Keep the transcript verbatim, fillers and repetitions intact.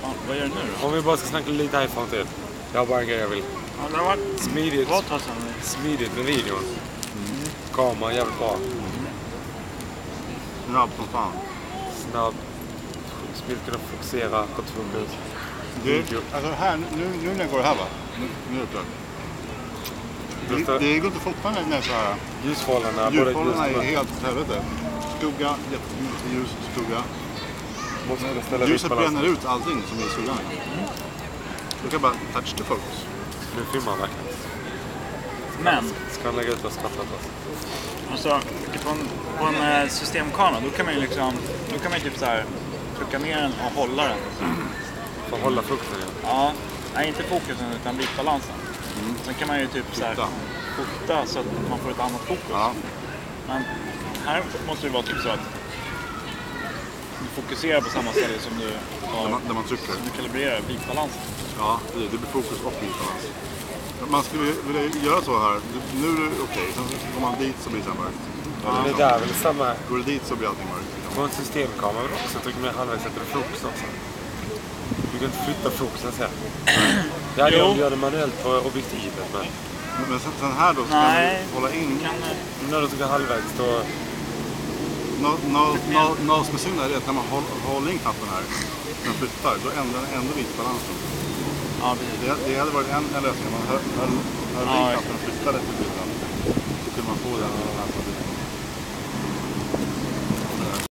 Ja, vad gör du nu då? Om vi bara ska snacka lite iPhone till. Jag har bara en grej jag vill. Ja, det har varit... Smidigt. Vad tar sen? Smidigt med videon. Mm. Kameran jävligt bra. Snabb som fan. Snabb. Smidigt kunna fokusera på tvunget. Du, alltså här, nu, nu när jag går här va? Nu, nu är det klart. Det, det går inte fortfarande när så här. Ljusförhållandena. Ljusförhållandena är helt helvete. Skugga, jättemycket ljus, skugga. Ljuset bränner ut allting som är i skuggan. Du kan bara touch the focus. Nu filmar han verkligen. Men, Ska han lägga ut och skottat oss? alltså, på en, på en eh, systemkamera, då kan man ju liksom, då kan man ju typ så här trycka ner den och hålla den. För att hålla fokusen. Ja, nej inte fokusen utan vitbalansen. Mm. Sen kan man ju typ så här fota så att man får ett annat fokus. Ja. Men här måste det vara typ så att du fokuserar på samma ställe som du har, Där man, där man trycker. som du kalibrerar vitbalansen. Ja, det, det blir fokus och vitbalans. Man skulle vilja göra så här. Nu är det okej, okay. Sen går man dit så blir det mörkt. Ja, det där är väl samma. Går det dit så blir allting mörkt. På en systemkamera vill också trycka med halvvägs sätter du fokus också. Du kan inte flytta fokusen sen. Det hade jag gör det manuellt på objektivet. Men, men, men sen, sen här då ska Nej, du hålla in. Kan, när du trycker halvvägs då... Något som är synd är att när man håller, håller in knappen här, när man flyttar, då ändrar den ändå vitbalansen. ja, Det, det hade varit en, en lösning. Man höll, höll, höll Ja, in knappen och flyttade till bilen. Så kunde man få den här.